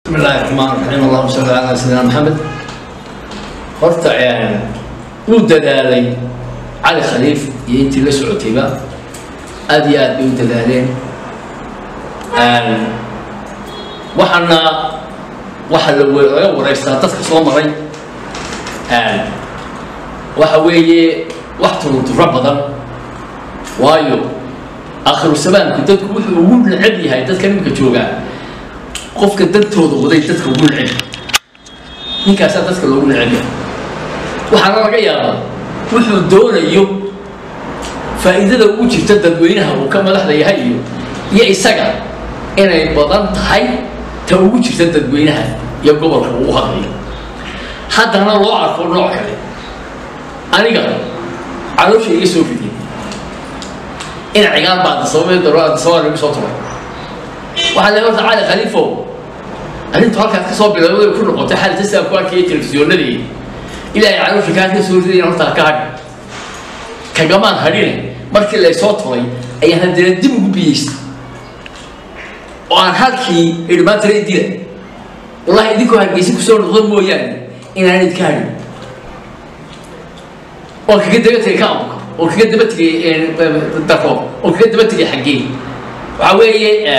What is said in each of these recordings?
بسم الله الرحمن الرحيم. اللهم صل على سيدنا محمد. horta uu dadaalay cali khaliif iyo intii la socotayba aad iyo aad bay u dadaaleen waxa laga wareystaa dadka soo maray waxa weeye wax turuntura badan waayo akhiru sabaanku dadku wuxuu ugu neceb yahay dadka nimka jooga qofka dadtooda waday dadka ugu neceb ninkaas dadka loogu neceb yahay waxaana laga yaabaa wuxuu doonayo faa'iidada ugu jirta dadweynaha uu ka madaxda yahay iyo isaga inay badan tahay ta ugu jirta dadweynaha iyo gobolka uu hadlayo haddana loo arko nooc kale aniga caloosha iga soo fidiyay in cigaan baad sababay darwaad soo soo turay waxaa la horta cali khaliifo arrintu halkaas ka soo bilowday ku noqotay xal tasaab ku arkay telefisyoonadii ilaahay caloosha ka soo riday horta ka hadh kagamaan hadhine markii la soo turay ayaa haddana dib ugu biyeystay oo aan halkii idmaatay diiday wallahi idinku hargeysa ku soo noqdo mooyaane inaan idinka hadhin oo kaga dabatay ka amko oo kaga dabatay dako oo kaga dabatay xaggii waxa weeye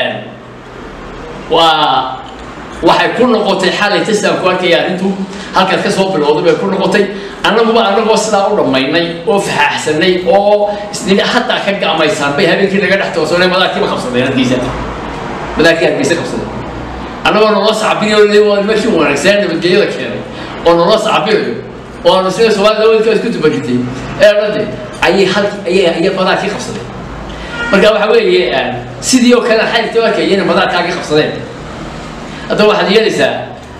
waxay ku noqotay xalay tasaab ku arkay arrintu halkaas ka soo bilowday bay ku noqotay anagoo sidaa u dhamaynay oo faxsanay oo isniin hatta ka gaamaysan bay habeenkii laga dhaxto soo madaxkiiba qabsadeen hargeysa madaxkii hargeysa qabsadeen anagoo noo sacbinayo leeyahay meeshii wanaagsan nabadgelyada keenay oo noo sacbinayo oo noo soo Soomaaliya isku tubagtay ayay madaxkii qabsadeen marka waxa weeye sidii oo kale xalta waa kayeen madaxkii qabsadeen هذا واحد يلسا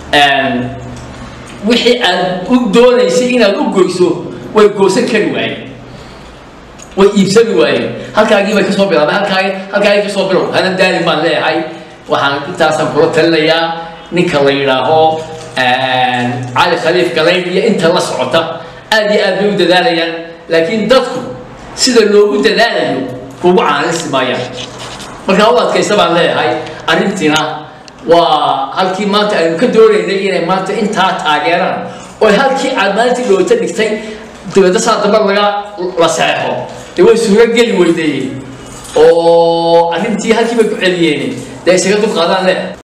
وحي الدولة سينا الأوجوسو ويجوسن كنواي ويبسمي واي هل كان يجيب كسب بلا هل كان كسب بلا هذا داري ما له هاي وحن تاسم بروتين ليا نكلينا هو علي خليف كليني أنت الله سعته أدي أبيو دلاليا لكن دتكم سيد اللوجو دلاليا هو عن السمايا ما هو كيسب على هاي أرنتنا وهالكي مانت أنا كدوري إني مانت أنت تاجران وهالكي عملت لو تنكتين تبدأ صار تبغى رسائله تقول سورة جل ولدي أو أنتي هالكي بقوليني ده سكتوا قادان له